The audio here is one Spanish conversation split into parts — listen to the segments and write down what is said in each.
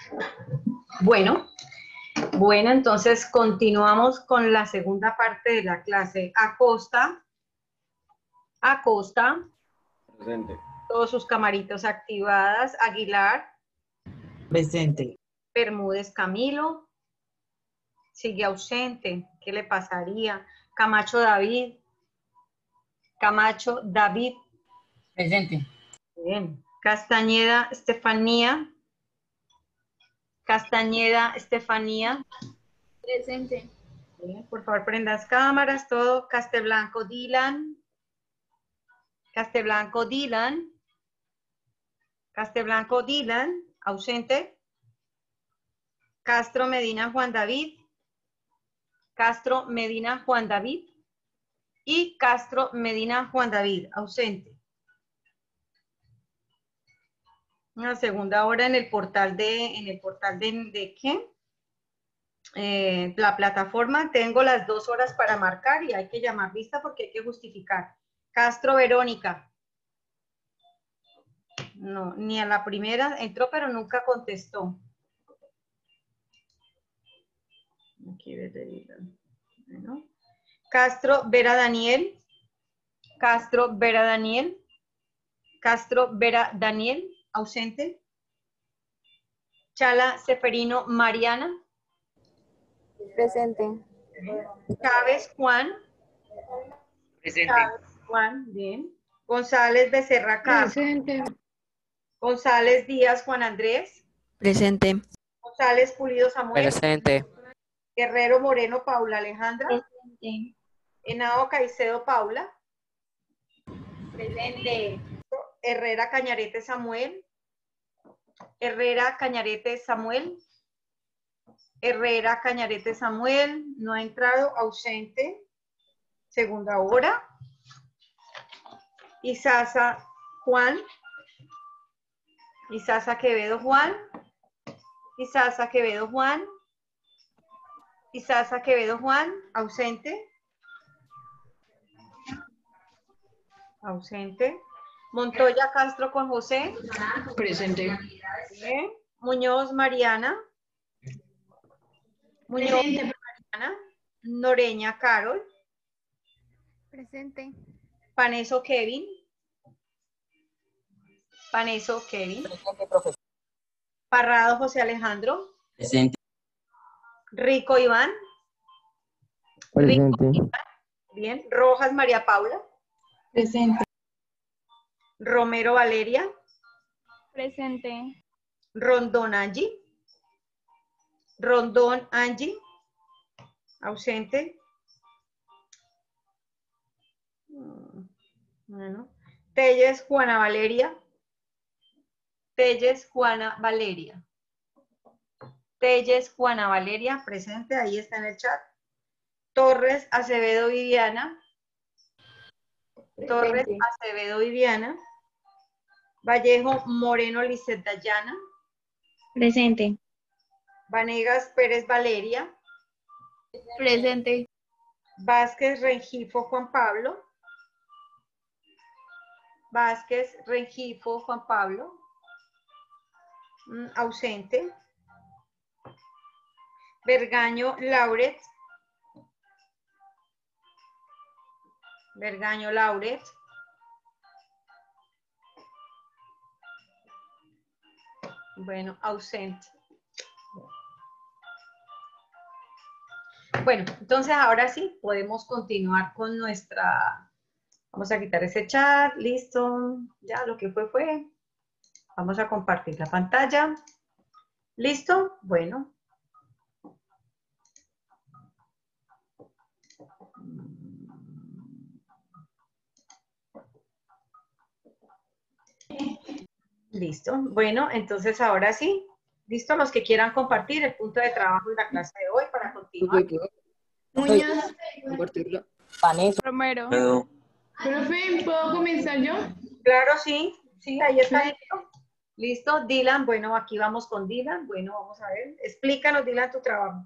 Bueno, bueno, entonces continuamos con la segunda parte de la clase. Acosta, Presente. todos sus camaritas activadas. Aguilar, Presente. Bermúdez Camilo, sigue ausente. ¿Qué le pasaría? Camacho David, Camacho David. Presente. Bien. Castañeda Estefanía, Castañeda Estefanía. Presente. Bien, por favor, prendas cámaras, todo. Casteblanco Dylan, Casteblanco Dylan, Casteblanco Dylan, ausente. Castro Medina Juan David, Castro Medina Juan David y Castro Medina Juan David, ausente. Una segunda hora en el portal ¿de qué? La plataforma. Tengo las 2 horas para marcar y hay que llamar lista porque hay que justificar. Castro Verónica. No, ni a la primera entró, pero nunca contestó. Aquí bueno. Castro Vera Daniel. Castro Vera Daniel. Castro Vera Daniel, ausente. Chala Seferino Mariana. Presente. Chávez Juan. Presente. Chávez Juan, bien. González Becerra Carlos. Presente. González Díaz Juan Andrés. Presente. González Pulido Samuel. Presente. Guerrero Moreno Paula Alejandra. Presente. Henao Caicedo Paula. Presente. Herrera Cañarete Samuel. Herrera Cañarete Samuel. Herrera Cañarete Samuel. No ha entrado, ausente. Segunda hora. Isaza Juan. Isaza Quevedo Juan. Isaza Quevedo Juan. Isaza Quevedo Juan, ausente. Ausente. Montoya Castro con José. Presente. Bien. Muñoz Mariana. Muñoz Mariana. Noreña Carol. Presente. Paneso Kevin. Paneso Kevin. Presente, profesor. Parrado José Alejandro. Presente. Rico Iván. Presente. Rico Iván. Bien. Rojas María Paula. Presente. Romero Valeria. Presente. Rondón Angie. Rondón Angie. Ausente. Bueno. Telles Juana Valeria. Telles Juana Valeria. Telles Juana Valeria, presente, ahí está en el chat. Torres Acevedo Viviana. Torres Acevedo Viviana. Vallejo Moreno Lisset Dayana. Presente. Vanegas Pérez Valeria. Presente. Vázquez Rengifo Juan Pablo. Vázquez Rengifo Juan Pablo. Ausente. Vergaño Lauret. Vergaño Lauret. Bueno, ausente. Bueno, entonces ahora sí podemos continuar con nuestra... Vamos a quitar ese chat, listo. Ya lo que fue. Vamos a compartir la pantalla. ¿Listo? Bueno. Listo. Bueno, entonces ahora sí. ¿Listo? Los que quieran compartir el punto de trabajo de la clase de hoy para continuar. Muñoz. Compartirlo. Romero. Profe, ¿puedo comenzar yo? Claro, sí. Sí, ahí está. ¿Listo? Dylan, bueno, aquí vamos con Dylan. Bueno, vamos a ver. Explícanos, Dylan, tu trabajo.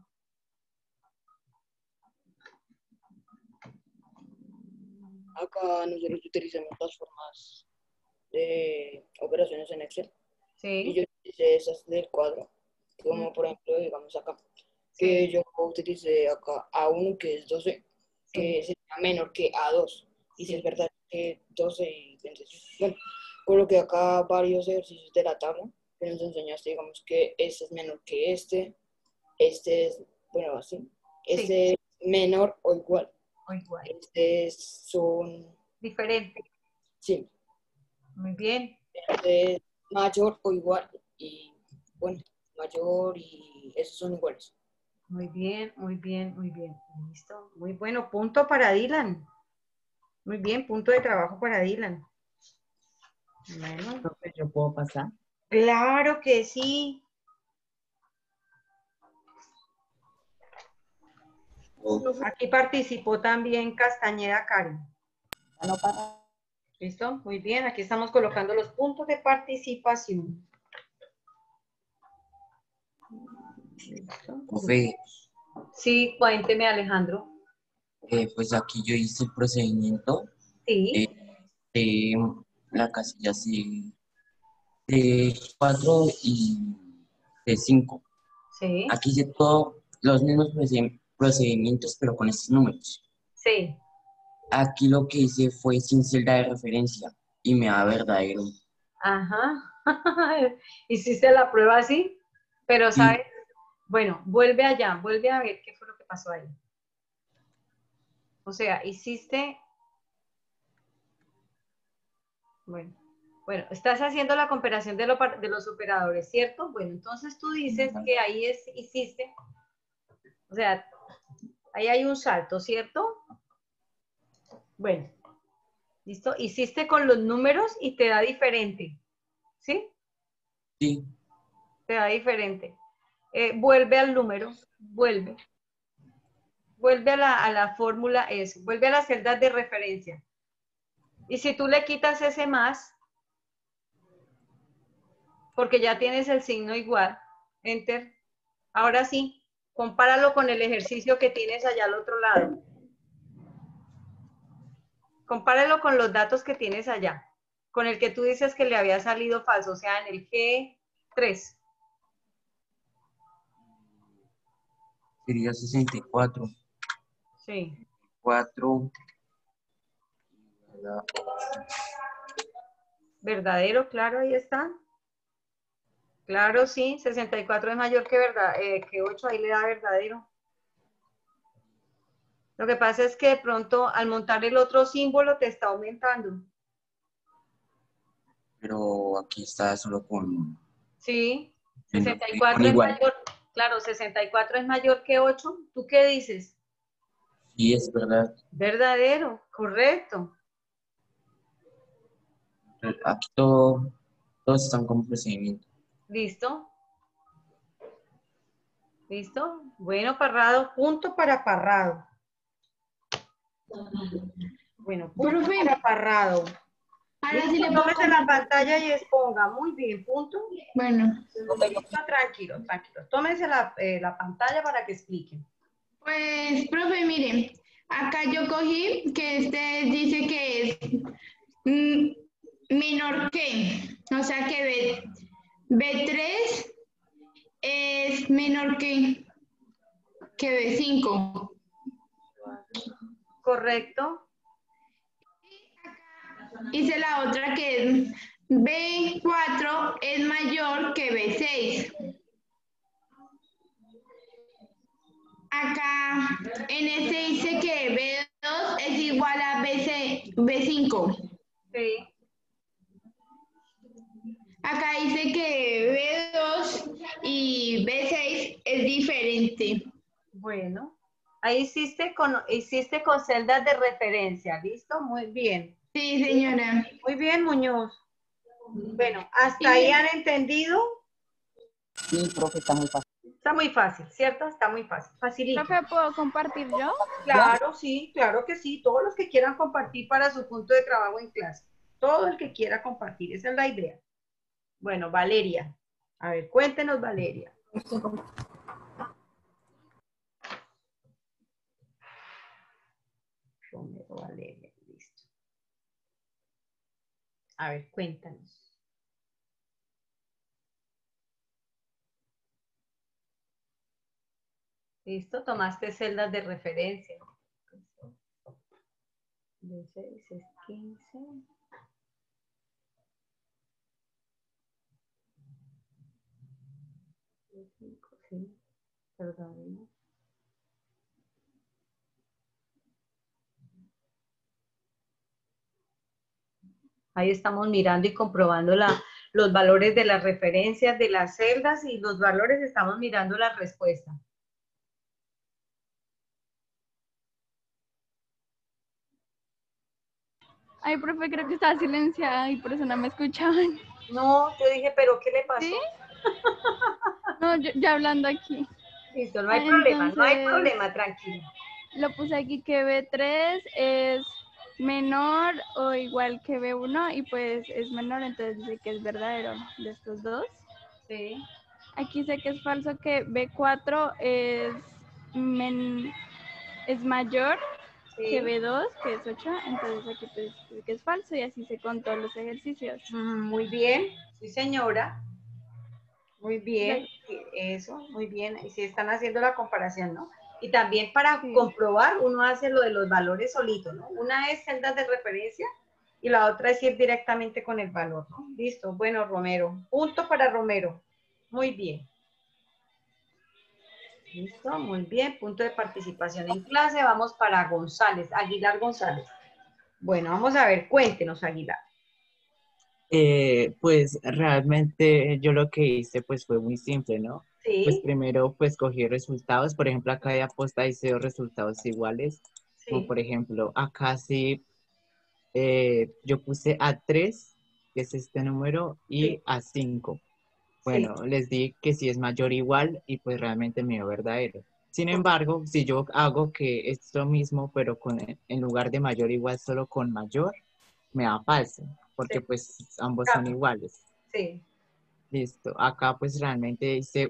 Acá nosotros utilizamos las formas de operaciones en Excel. Y Sí. yo utilicé esas del cuadro. como por ejemplo, digamos acá, que yo utilicé acá A1, que es 12, que Sí. sería menor que A2. Y si Sí. es verdad que 12 y 26. Bueno, coloqué acá varios ejercicios de la tabla que nos enseñaste, digamos que este es menor que este es, bueno, así, Sí, este es menor o igual, o igual. son, Diferente. sí, Muy bien. este es mayor o igual, y bueno, mayor y esos son iguales. Muy bien, muy bien, muy bien. Listo. Muy bueno. Punto para Dylan. Muy bien, punto de trabajo para Dylan. Bueno, Profe, ¿yo puedo pasar? claro que sí. Aquí participó también Castañeda Karen. No para. ¿Listo? Muy bien. Aquí estamos colocando los puntos de participación. ¿Listo? Profe, Sí, cuénteme, Alejandro. pues aquí yo hice el procedimiento Sí, de la casilla C4 y C5. sí, Aquí hice todos los mismos procedimientos, pero con estos números. sí. Aquí lo que hice fue sin celda de referencia y me da verdadero. Ajá. Hiciste la prueba así, pero Sí, ¿sabes? Bueno, vuelve allá, vuelve a ver qué fue lo que pasó ahí. O sea, hiciste, bueno, bueno, estás haciendo la comparación de los operadores, ¿cierto? Bueno, entonces tú dices que ahí hiciste, o sea, ahí hay un salto, ¿cierto? Bueno, listo. Hiciste con los números y te da diferente, ¿sí? sí, Te da diferente. Vuelve al número, vuelve. Vuelve a la fórmula S, vuelve a las celdas de referencia. Y si tú le quitas ese más, porque ya tienes el signo igual, enter, ahora sí, compáralo con el ejercicio que tienes allá al otro lado. Compáralo con los datos que tienes allá, con el que tú dices que le había salido falso, o sea, en el G3. sería 64. Sí. 4, Verdadero, claro, ahí está. Claro, sí, 64 es mayor que 8, ahí le da verdadero. Lo que pasa es que de pronto al montar el otro símbolo te está aumentando. pero aquí está solo Sí, con 64 es igual. mayor, claro, 64 es mayor que 8. ¿Tú qué dices? Sí, es verdad. Verdadero, correcto. Aquí todos están con procedimiento. ¿Listo? ¿Listo? Bueno, Parrado, punto para Parrado. Bueno, punto Profe, para Parrado. ahora sí Listo, le puedo tómese la compartir. pantalla y exponga. Muy bien, punto. Bueno, Listo, tranquilo, tranquilo. Tómese la pantalla para que expliquen. pues, profe, miren, acá yo cogí que este dice que es mm, menor que, o sea que B3 es menor que B5. Correcto. Hice la otra que es B4 es mayor que B6. Acá en este dice que B2 es igual a B5. Sí. Acá dice que B2 y B6 es diferente. Bueno, ahí hiciste con celdas de referencia, ¿listo? Muy bien. Sí, señora. Muy bien, Muñoz. Bueno, Y ¿hasta ahí han entendido? Sí, profe, está muy fácil. Está muy fácil, ¿cierto? Está muy fácil, facilito. Profe, ¿puedo compartir yo? ¿Ya? Claro, sí, claro que sí. Todos los que quieran compartir para su punto de trabajo en clase. Todo el que quiera compartir, esa es la idea. Bueno, Valeria. A ver, cuéntenos, Valeria. Romero, Valeria, listo. A ver, cuéntanos. Listo, tomaste celdas de referencia. De 6 es 15. De 5, sí. Perdón, ¿no? Ahí estamos mirando y comprobando los valores de las referencias de las celdas y los valores estamos mirando la respuesta. Ay, profe, creo que estaba silenciada y por eso no me escuchaban. No, yo dije, pero ¿qué le pasó? ¿Sí? No, yo ya hablando aquí. Listo, no hay problema, no hay problema, tranquilo. Lo puse aquí que B3 es menor o igual que B1 y pues es menor, entonces dice que es verdadero de estos dos. Sí. Aquí dice que es falso que B4 es mayor que B2, que es 8, entonces aquí pues dice que es falso y así se con todos los ejercicios. Muy bien, sí señora. Muy bien, eso, muy bien. Y si están haciendo la comparación, ¿no? Y también para comprobar, uno hace lo de los valores solitos, ¿no? Una es celdas de referencia y la otra es ir directamente con el valor, ¿no? Listo, bueno, Romero. Punto para Romero. Muy bien. Listo, muy bien. Punto de participación en clase. Vamos para González, Aguilar González. Bueno, vamos a ver, cuéntenos, Aguilar. Pues realmente yo lo que hice pues fue muy simple, ¿no? Sí. Pues primero pues cogí resultados, por ejemplo acá de aposta hice dos resultados iguales, Sí. como por ejemplo acá sí yo puse A3, que es este número, y Sí. A5. Bueno, Sí. les di que si es mayor o igual y pues realmente me dio verdadero. Sin embargo, si yo hago que es lo mismo, pero en lugar de mayor o igual solo con mayor, me da falso, porque Sí. pues ambos son iguales. Sí. Listo. Acá pues realmente hice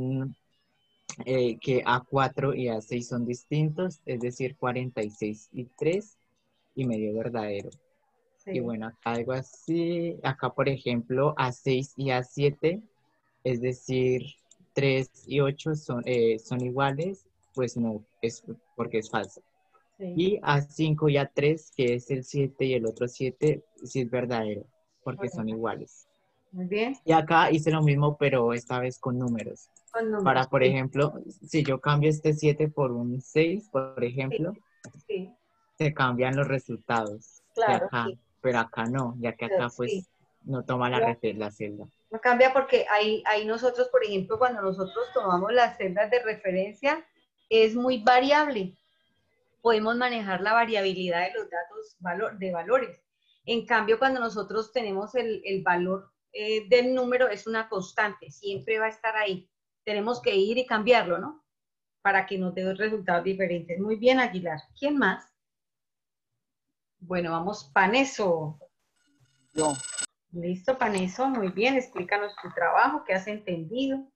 que A4 y A6 son distintos, es decir, 46 y 3 y medio verdadero. Sí. Y bueno, acá algo así, acá por ejemplo A6 y A7, es decir, 3 y 8 son iguales, pues no, es porque es falso. Sí. Y A5 y A3, que es el 7 y el otro 7, sí es verdadero, porque son iguales. Muy bien. Y acá hice lo mismo, pero esta vez con números. Con números. Para, por Sí. ejemplo, si yo cambio este 7 por un 6, por ejemplo, Sí. se cambian los resultados de Claro, acá, sí. pero acá no, ya que acá Sí. pues no toma la celda. No cambia porque ahí nosotros, por ejemplo, cuando nosotros tomamos las celdas de referencia, es muy variable. Podemos manejar la variabilidad de los datos de valores. En cambio, cuando nosotros tenemos el valor del número, es una constante, siempre va a estar ahí. Tenemos que ir y cambiarlo, ¿no? Para que nos dé resultados diferentes. Muy bien, Aguilar. ¿Quién más? Bueno, vamos, Paneso. Yo. Listo, Paneso, muy bien. Explícanos tu trabajo, qué has entendido.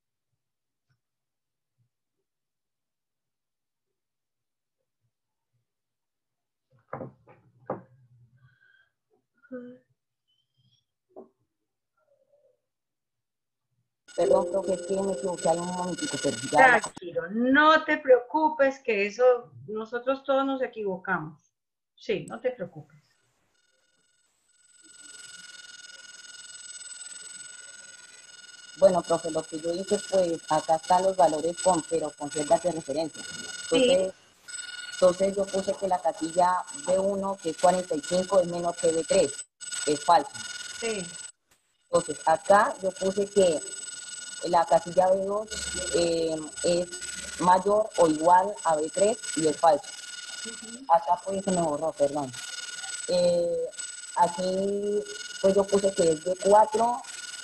Perdón, profe, es que me equivoqué hay un momentito, pero ya. Tranquilo, no te preocupes, que eso, nosotros todos nos equivocamos. Sí, no te preocupes. Bueno, profe, lo que yo hice, pues, acá están los valores pero con celdas de referencia. Entonces yo puse que la casilla B1, que es 45, es menor que B3, es falso. Sí. Entonces, acá yo puse que la casilla B2 es mayor o igual a B3 y es falso. Acá pues se me borró, perdón. Aquí pues yo puse que es B4,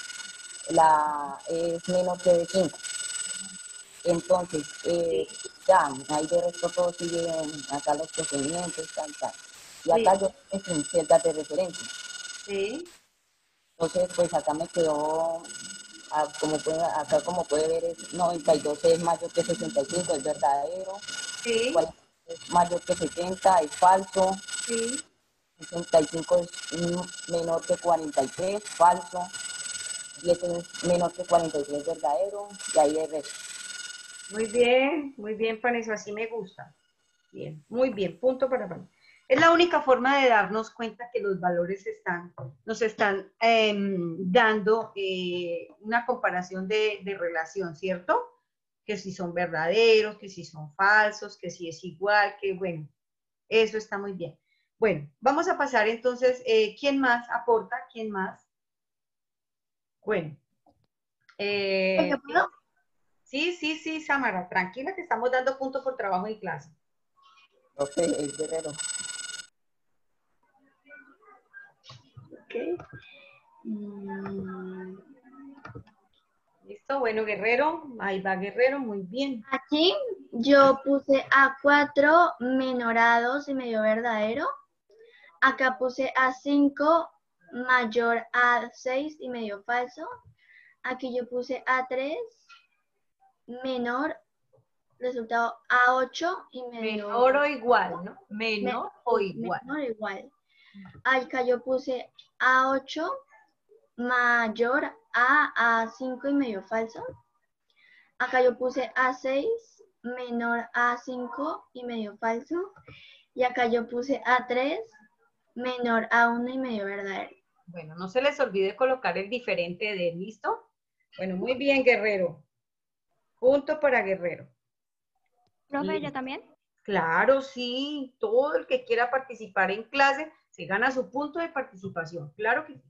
es menor que B5. Entonces, ya, ahí de resto todo sigue acá los procedimientos, tal. Y acá yo puse celdas de referencia. Sí. Entonces, pues acá me quedó, acá como puede ver, es 92 es mayor que 65, es verdadero. Sí. 40 es mayor que 70, es falso. Sí. 65 es menor que 43, falso. 10 es menor que 43, verdadero. Y ahí el resto. muy bien, Paneso, así me gusta. Bien, muy bien, punto para Paneso. Es la única forma de darnos cuenta que los valores nos están dando una comparación de relación, ¿cierto? Que si son verdaderos, que si son falsos, que si es igual, que bueno, eso está muy bien. Bueno, vamos a pasar entonces, ¿quién más aporta? ¿Quién más? Bueno. ¿Yo puedo? Sí, Samara, tranquila que estamos dando punto por trabajo en clase. Profe, es Guerrero. Ok. Listo, bueno, Guerrero, ahí va Guerrero, muy bien. Aquí yo puse A4 menor a 2 y medio verdadero. Acá puse A5 mayor a 6 y medio falso. Aquí yo puse A3 menor, resultado A8 y medio. Menor o igual, ¿no? Menor o igual. Menor o igual. Acá yo puse A8 mayor a A5 y medio falso. Acá yo puse A6 menor a A5 y medio falso. Y acá yo puse A3 menor a 1 y medio verdadero. Bueno, no se les olvide colocar el diferente de, ¿listo? Bueno, muy bien, Guerrero. Punto para Guerrero. Profe, ¿yo también? Claro, sí. Todo el que quiera participar en clase se gana su punto de participación. Claro que sí.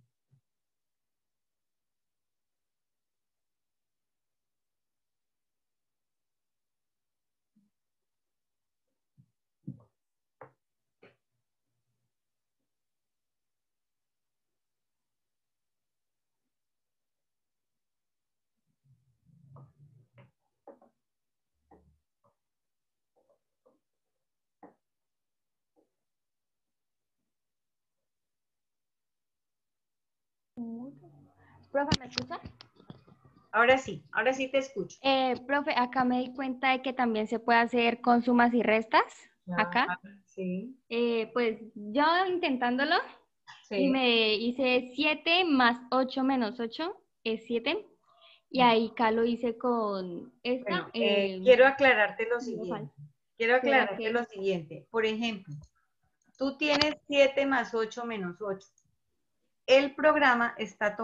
Profe, ¿me escucha? Ahora sí te escucho. Profe, acá me di cuenta de que también se puede hacer con sumas y restas. Acá. Sí, Pues yo intentándolo y sí. me hice 7 más 8 menos 8 es 7. Y ahí acá lo hice con Bueno, esta. quiero aclararte lo No siguiente. falta. Quiero ¿Será aclararte que? lo siguiente. Por ejemplo, tú tienes 7 más 8 menos 8. El programa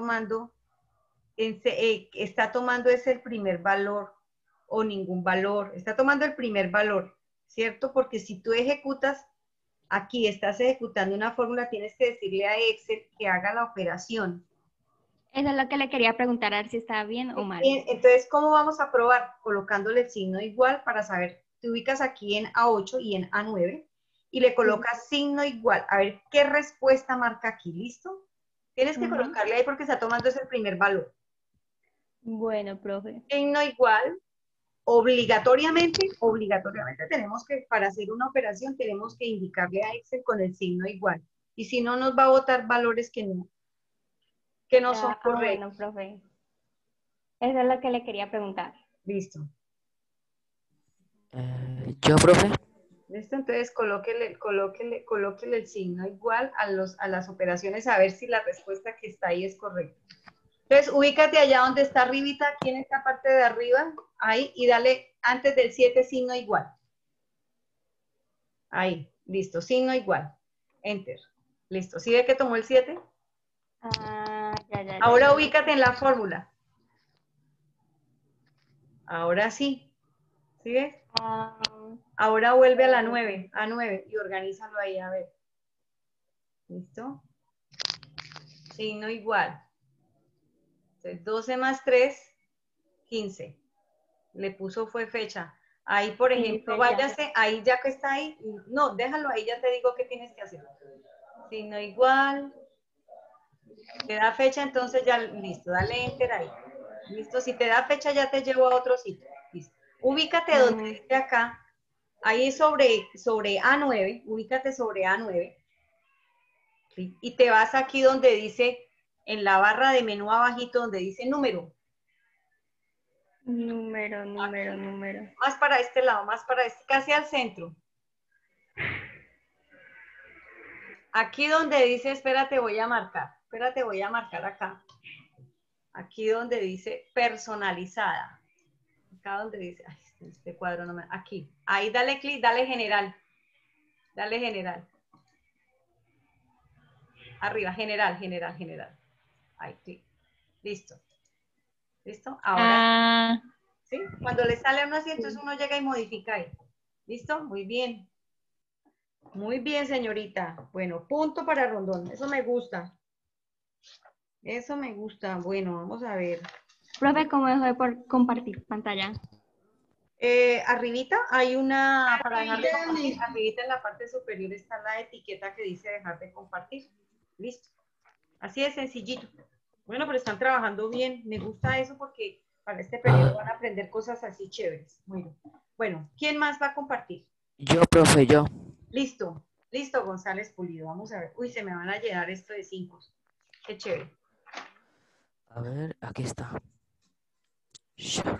está tomando ese el primer valor o ningún valor. Está tomando el primer valor, ¿cierto? Porque si tú ejecutas, aquí estás ejecutando una fórmula, tienes que decirle a Excel que haga la operación. Eso es lo que le quería preguntar, a ver si estaba bien o mal. Entonces, ¿cómo vamos a probar? Colocándole el signo igual para saber, te ubicas aquí en A8 y en A9 y le colocas signo igual. A ver qué respuesta marca aquí, ¿listo? Tienes que colocarle ahí porque está tomando ese primer valor. Bueno, profe. Signo igual, obligatoriamente tenemos que, para hacer una operación, tenemos que indicarle a Excel con el signo igual. Y si no, nos va a botar valores que no son correctos. Bueno, profe. Eso es lo que le quería preguntar. Listo. Yo, profe. ¿Listo? Entonces colóquele el signo igual a las operaciones a ver si la respuesta que está ahí es correcta. Entonces, ubícate allá donde está arribita, aquí en esta parte de arriba, ahí, y dale antes del 7 signo igual. Ahí, listo, signo igual. Enter. Listo. ¿Sí ve que tomó el 7? Ya. Ahora ubícate en la fórmula. Ahora sí. ¿Sí ves? Ahora vuelve a la 9, a 9, y organízalo ahí, a ver. ¿Listo? Signo igual. Entonces, 12 más 3, 15. Le puso fue fecha. Ahí, por ejemplo, váyase, ahí ya que está ahí, no, déjalo ahí, ya te digo qué tienes que hacer. Signo igual, te da fecha, entonces ya, listo, dale enter ahí. Listo, si te da fecha ya te llevo a otro sitio. Listo. Ubícate donde dice acá, ahí sobre A9, ubícate sobre A9, ¿sí? Y te vas aquí donde dice, en la barra de menú abajito, donde dice número. Número. Más para este lado, más para este, casi al centro. Aquí donde dice, espérate, voy a marcar acá. Aquí donde dice personalizada. Acá donde dice, ay, este cuadro no me... Aquí. Ahí dale clic, dale general. Dale general. Arriba, general, general, general. Ahí, clic. Listo. ¿Listo? Ahora, ¿sí? Cuando le sale uno así, entonces uno llega y modifica ahí. ¿Listo? Muy bien. Muy bien, señorita. Bueno, punto para Rondón. Eso me gusta. Eso me gusta. Bueno, vamos a ver. Profe, ¿cómo dejo de compartir pantalla? Arribita hay una, para dejar de Arribita, compartir, ¿dónde? arribita en la parte superior está la etiqueta que dice dejar de compartir. Listo. Así de sencillito. Bueno, pero están trabajando bien. Me gusta eso porque para este periodo van a aprender cosas así chéveres. Bueno, ¿quién más va a compartir? Yo, profe, yo. Listo, listo, González Pulido. Vamos a ver. Uy, se me van a llenar esto de 5. Qué chévere. A ver, aquí está. Share.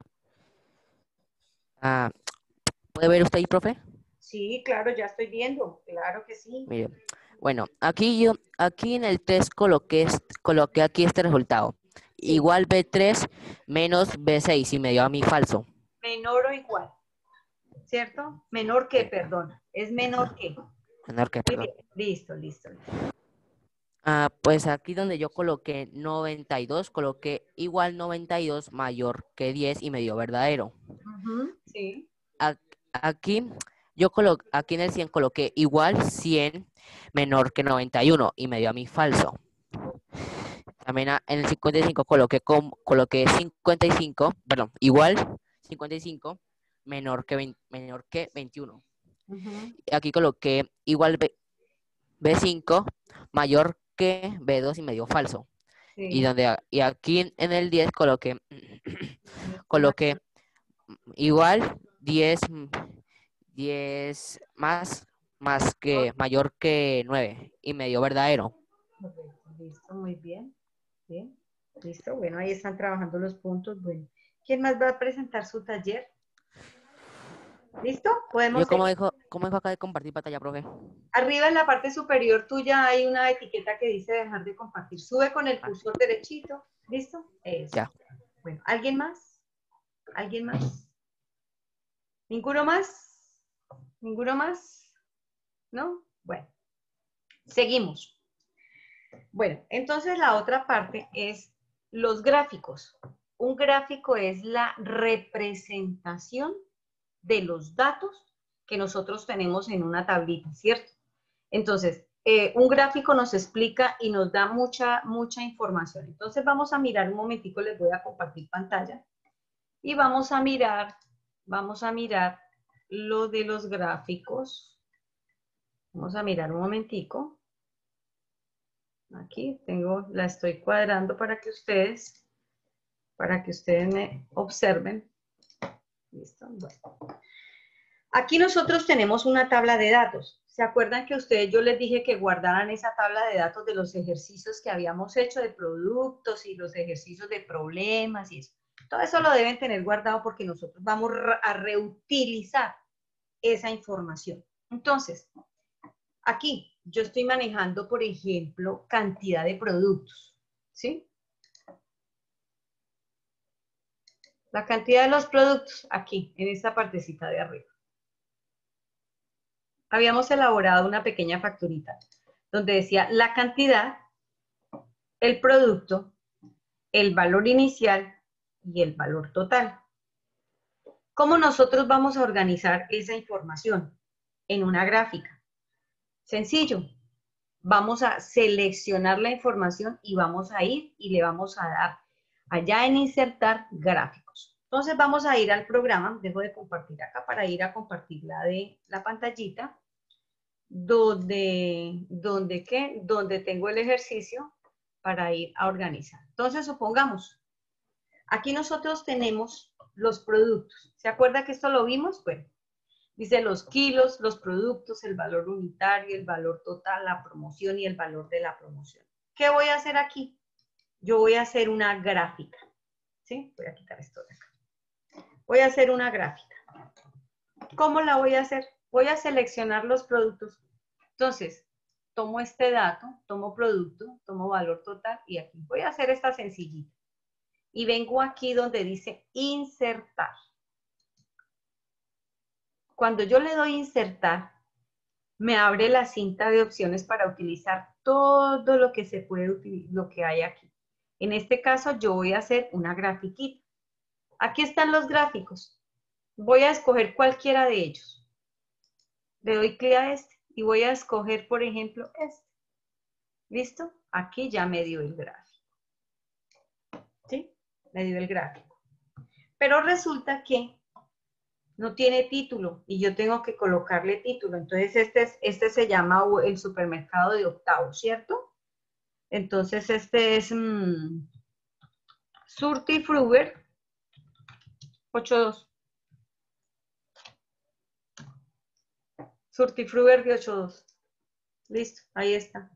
Ah, ¿puede ver usted ahí, profe? Sí, claro, ya estoy viendo. Claro que sí. Mire, bueno, aquí en el 3 coloqué aquí este resultado. Sí. Igual B3 menos B6 y me dio a mí falso. Menor o igual. ¿Cierto? Menor que, perdón. Es menor que. Menor que, Muy perdón. bien. Listo, listo. Pues aquí donde yo coloqué 92, coloqué igual 92 mayor que 10 y me dio verdadero. Sí. Aquí aquí en el 100 coloqué igual 100 menor que 91 y me dio a mí falso. También en el 55 coloqué 55, perdón, igual 55 menor que 21. Y aquí coloqué igual B5 mayor que B2 y me dio falso. Sí. Y aquí en el 10 coloqué igual 10 más mayor que 9 y me dio verdadero. Correcto. Listo, muy bien. Bien. Listo. Bueno, ahí están trabajando los puntos. Bueno, ¿quién más va a presentar su taller? ¿Listo? Podemos Yo seguir. ¿cómo dijo acá de compartir pantalla, profe? Arriba en la parte superior tuya hay una etiqueta que dice dejar de compartir. Sube con el cursor derechito. ¿Listo? Eso. Ya. Bueno, ¿alguien más? ¿Alguien más? ¿Ninguno más? ¿Ninguno más? ¿No? Bueno, seguimos. Bueno, entonces la otra parte es los gráficos. Un gráfico es la representación de los datos que nosotros tenemos en una tablita, ¿cierto? Entonces, un gráfico nos explica y nos da mucha información. Entonces vamos a mirar un momentico, les voy a compartir pantalla y vamos a mirar lo de los gráficos. Vamos a mirar un momentico. Aquí la estoy cuadrando para que ustedes me observen. ¿Listo? Bueno. Aquí nosotros tenemos una tabla de datos. ¿Se acuerdan que yo les dije que guardaran esa tabla de datos de los ejercicios que habíamos hecho de productos y los ejercicios de problemas y eso? Todo eso lo deben tener guardado porque nosotros vamos a reutilizar esa información. Entonces, aquí yo estoy manejando, por ejemplo, cantidad de productos, ¿sí? La cantidad de los productos aquí, en esta partecita de arriba. Habíamos elaborado una pequeña facturita donde decía la cantidad, el producto, el valor inicial y el valor total. ¿Cómo nosotros vamos a organizar esa información? En una gráfica. Sencillo. Vamos a seleccionar la información y vamos a ir y le vamos a dar allá en insertar gráficos. Entonces vamos a ir al programa, dejo de compartir acá para ir a compartir la pantallita, donde tengo el ejercicio para ir a organizar. Entonces supongamos, aquí nosotros tenemos los productos. ¿Se acuerda que esto lo vimos? Bueno, dice los kilos, los productos, el valor unitario, el valor total, la promoción y el valor de la promoción. ¿Qué voy a hacer aquí? Yo voy a hacer una gráfica. ¿Sí? Voy a quitar esto de acá. Voy a hacer una gráfica. ¿Cómo la voy a hacer? Voy a seleccionar los productos. Entonces, tomo este dato, tomo producto, tomo valor total y aquí voy a hacer esta sencillita. y vengo aquí donde dice insertar. Cuando yo le doy insertar, me abre la cinta de opciones para utilizar todo lo que se puede utilizar, lo que hay aquí. En este caso yo voy a hacer una grafiquita. Aquí están los gráficos. Voy a escoger cualquiera de ellos. Le doy clic a este y voy a escoger, por ejemplo, este. ¿Listo? Aquí ya me dio el gráfico. ¿Sí? Me dio el gráfico. Pero resulta que no tiene título y yo tengo que colocarle título. Entonces este se llama el supermercado de octavo, ¿cierto? Entonces este es Surtifruber 82. Surtifruber de 82. Listo, ahí está.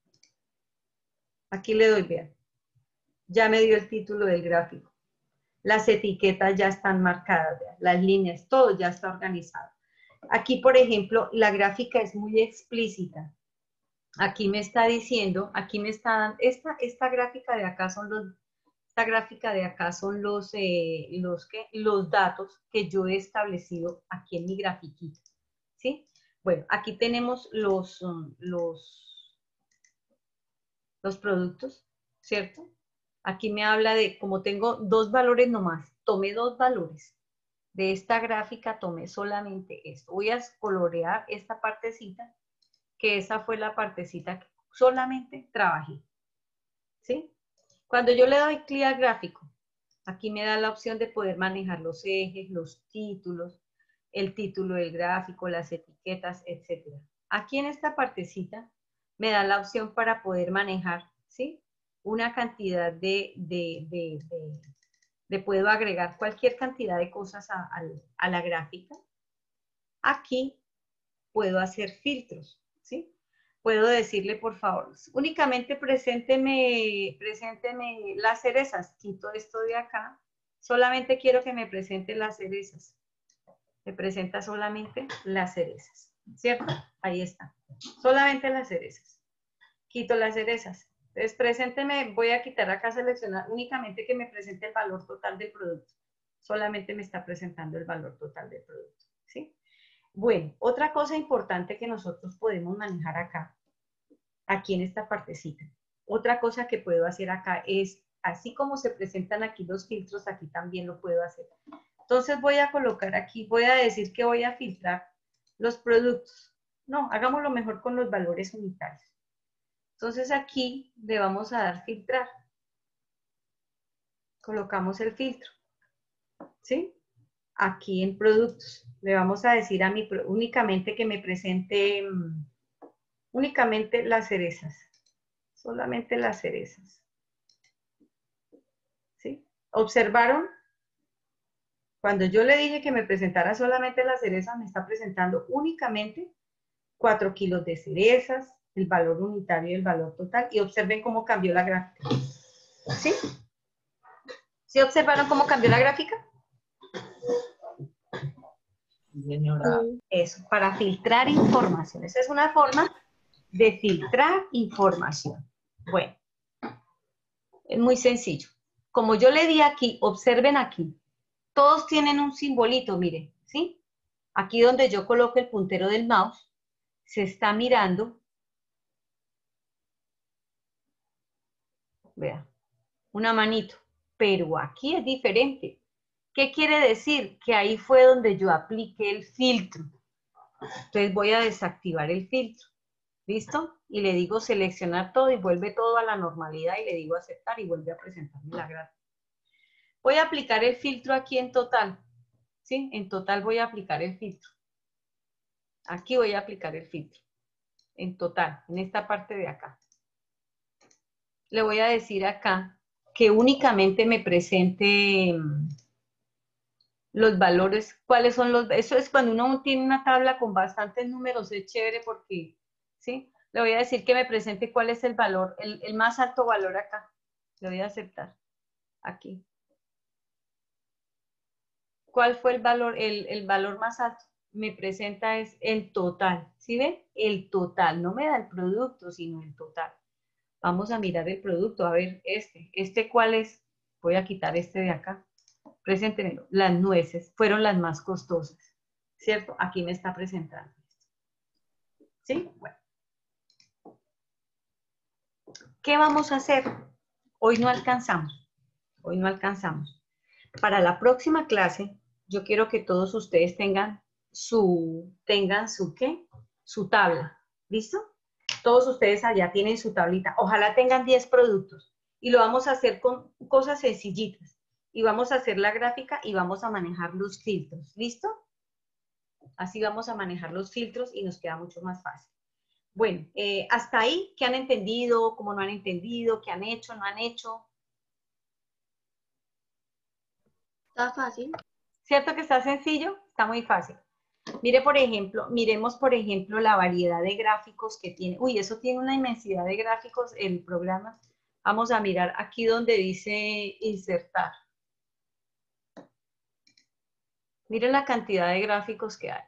Aquí le doy, vean. Ya me dio el título del gráfico. Las etiquetas ya están marcadas, vean, las líneas, todo ya está organizado. Aquí, por ejemplo, la gráfica es muy explícita. Aquí me está diciendo, aquí me está dando, esta gráfica de acá son los datos que yo he establecido aquí en mi grafiquita, ¿sí? Bueno, aquí tenemos los productos, ¿cierto? Aquí me habla de, como tengo dos valores nomás, tomé dos valores. De esta gráfica tomé solamente esto. Voy a colorear esta partecita, que esa fue la partecita que solamente trabajé, ¿sí? Cuando yo le doy clic al gráfico, aquí me da la opción de poder manejar los ejes, los títulos, el título del gráfico, las etiquetas, etc. Aquí en esta partecita me da la opción para poder manejar, ¿sí? Una cantidad puedo agregar cualquier cantidad de cosas a la gráfica. Aquí puedo hacer filtros, ¿sí? Puedo decirle, por favor, únicamente presénteme las cerezas. Quito esto de acá. Solamente quiero que me presente las cerezas. Me presenta solamente las cerezas, ¿cierto? Ahí está. Solamente las cerezas. Quito las cerezas. Entonces, presénteme, voy a quitar acá, seleccionar únicamente que me presente el valor total del producto. Solamente me está presentando el valor total del producto, ¿sí? Bueno, otra cosa importante que nosotros podemos manejar acá, aquí en esta partecita. Otra cosa que puedo hacer acá es, así como se presentan aquí los filtros, aquí también lo puedo hacer. Entonces voy a colocar aquí, voy a decir que voy a filtrar los productos. No, hagámoslo mejor con los valores unitarios. Entonces aquí le vamos a dar filtrar. Colocamos el filtro, ¿sí? Aquí en productos. Le vamos a decir a mi, únicamente que me presente, únicamente las cerezas. Solamente las cerezas. ¿Sí? ¿Observaron? Cuando yo le dije que me presentara solamente las cerezas, me está presentando únicamente 4 kilos de cerezas, el valor unitario y el valor total. Y observen cómo cambió la gráfica. ¿Sí? ¿Sí observaron cómo cambió la gráfica? Señora. Eso, para filtrar información. Esa es una forma de filtrar información. Bueno, es muy sencillo. Como yo le di aquí, observen aquí, todos tienen un simbolito, miren, ¿sí? Aquí donde yo coloco el puntero del mouse, se está mirando, vea, una manito, pero aquí es diferente. ¿Qué quiere decir? Que ahí fue donde yo apliqué el filtro. Entonces voy a desactivar el filtro. ¿Listo? Y le digo seleccionar todo y vuelve todo a la normalidad y le digo aceptar y vuelve a presentarme la gráfica. Voy a aplicar el filtro aquí en total. ¿Sí? En total voy a aplicar el filtro. Aquí voy a aplicar el filtro. En total, en esta parte de acá. Le voy a decir acá que únicamente me presente los valores. ¿Cuáles son los? Eso es cuando uno tiene una tabla con bastantes números, es chévere porque, ¿sí? Le voy a decir que me presente cuál es el valor, el más alto valor acá. Le voy a aceptar. Aquí. ¿Cuál fue el valor? El valor más alto. Me presenta es el total. ¿Sí ven? El total. No me da el producto, sino el total. Vamos a mirar el producto. A ver, ¿este cuál es? Voy a quitar este de acá. Preséntenmelo. Las nueces fueron las más costosas, ¿cierto? Aquí me está presentando. ¿Sí? Bueno. ¿Qué vamos a hacer? Hoy no alcanzamos. Hoy no alcanzamos. Para la próxima clase, yo quiero que todos ustedes tengan su ¿qué? Su tabla. ¿Listo? Todos ustedes allá tienen su tablita. Ojalá tengan 10 productos. Y lo vamos a hacer con cosas sencillitas. Y vamos a hacer la gráfica y vamos a manejar los filtros. ¿Listo? Así vamos a manejar los filtros y nos queda mucho más fácil. Bueno, hasta ahí, ¿qué han entendido? ¿Cómo no han entendido? ¿Qué han hecho? ¿No han hecho? Está fácil. ¿Cierto que está sencillo? Está muy fácil. Mire, por ejemplo, miremos, por ejemplo, la variedad de gráficos que tiene. Uy, eso tiene una inmensidad de gráficos el programa. Vamos a mirar aquí donde dice insertar. Miren la cantidad de gráficos que hay.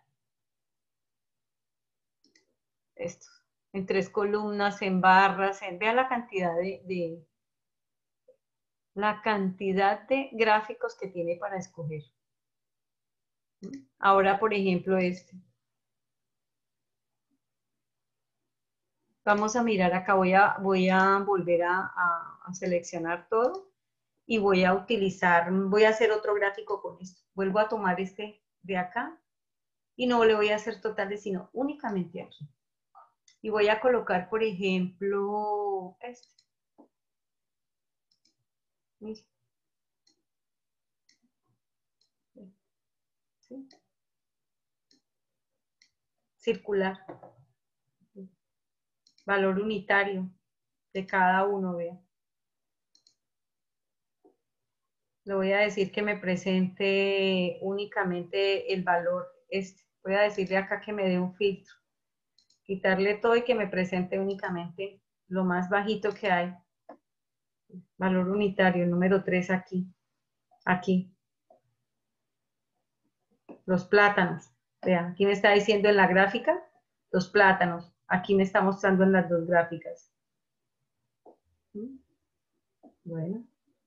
Estos, en 3 columnas, en barras, vean la cantidad la cantidad de gráficos que tiene para escoger. Ahora, por ejemplo, este. Vamos a mirar acá, voy a volver a seleccionar todo y voy a hacer otro gráfico con esto. Vuelvo a tomar este de acá y no le voy a hacer totales, sino únicamente aquí. Y voy a colocar, por ejemplo, este. Mire. ¿Sí? Circular. Valor unitario de cada uno, vean. Le voy a decir que me presente únicamente el valor este. Voy a decirle acá que me dé un filtro. Quitarle todo y que me presente únicamente lo más bajito que hay. Valor unitario, número 3 aquí. Aquí. Los plátanos. Vean, aquí me está diciendo en la gráfica los plátanos. Aquí me está mostrando en las dos gráficas. Bueno.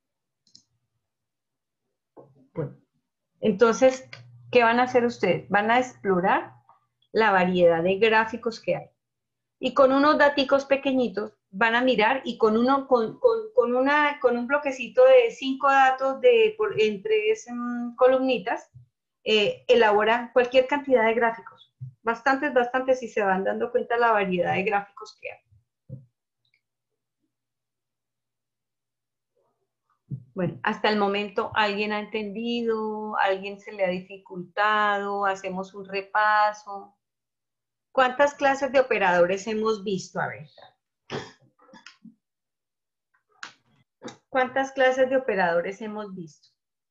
Bueno. Entonces, ¿qué van a hacer ustedes? Van a explorar la variedad de gráficos que hay. Y con unos daticos pequeñitos van a mirar y con un bloquecito de 5 datos en 3 columnitas, elaboran cualquier cantidad de gráficos. Bastantes, y se van dando cuenta de la variedad de gráficos que hay. Bueno, hasta el momento, ¿alguien ha entendido? ¿Alguien se le ha dificultado? Hacemos un repaso. ¿Cuántas clases de operadores hemos visto? A ver. ¿Cuántas clases de operadores hemos visto?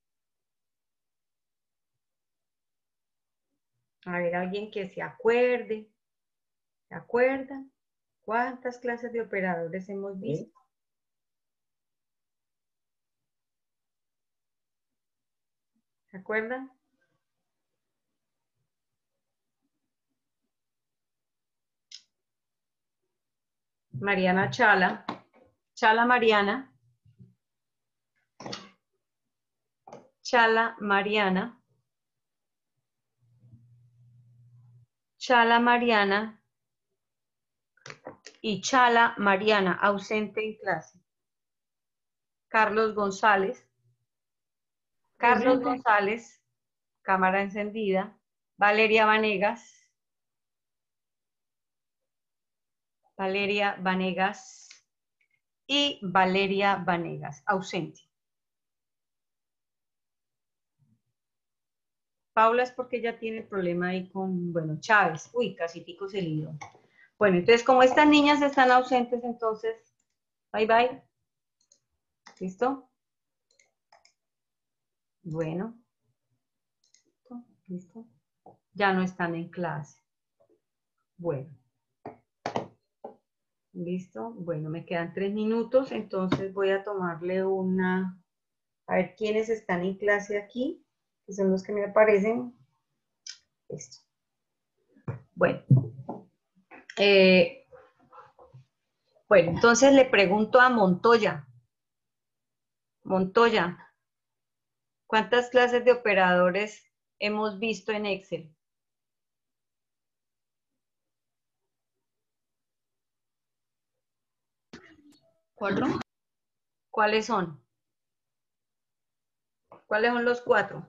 A ver, alguien que se acuerde. ¿Se acuerda? ¿Cuántas clases de operadores hemos visto? ¿Se acuerdan? Mariana Chala. Chala Mariana. Chala Mariana. Chala Mariana. Y Chala Mariana, ausente en clase. Carlos González. Carlos González, cámara encendida. Valeria Vanegas. Valeria Vanegas. Y Valeria Vanegas, ausente. Paula es porque ella tiene problema ahí con, bueno, Chávez. Uy, casi pico se lió. Bueno, entonces como estas niñas están ausentes, entonces, bye bye. ¿Listo? Bueno. ¿Listo? Ya no están en clase. Bueno. ¿Listo? Bueno, me quedan 3 minutos, entonces voy a tomarle una... A ver quiénes están en clase aquí, que son los que me aparecen. Esto. Bueno. Bueno, entonces le pregunto a Montoya. Montoya, ¿cuántas clases de operadores hemos visto en Excel? ¿4? ¿Cuáles son? ¿Cuáles son los 4?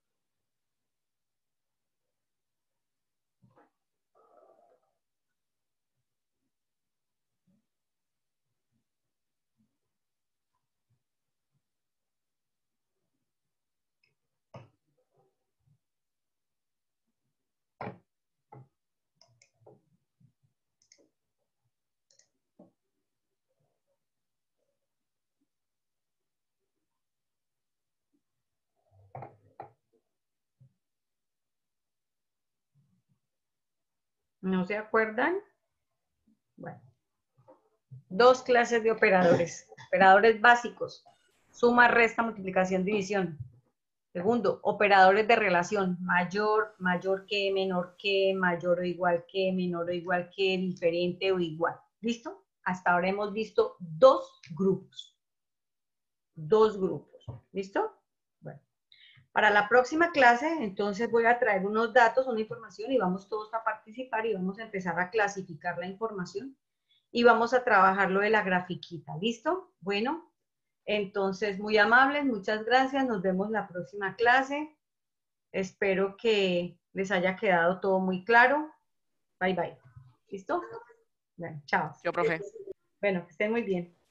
¿No se acuerdan? Bueno, 2 clases de operadores. Operadores básicos. Suma, resta, multiplicación, división. Segundo, operadores de relación. Mayor, mayor que, menor que, mayor o igual que, menor o igual que, diferente o igual. ¿Listo? Hasta ahora hemos visto 2 grupos. 2 grupos. ¿Listo? Bueno. Para la próxima clase, entonces voy a traer unos datos, una información y vamos todos a participar y vamos a empezar a clasificar la información y vamos a trabajar lo de la grafiquita. ¿Listo? Bueno, entonces muy amables, muchas gracias. Nos vemos la próxima clase. Espero que les haya quedado todo muy claro. Bye, bye. ¿Listo? Bueno, chao. Yo, profe. Bueno, que estén muy bien.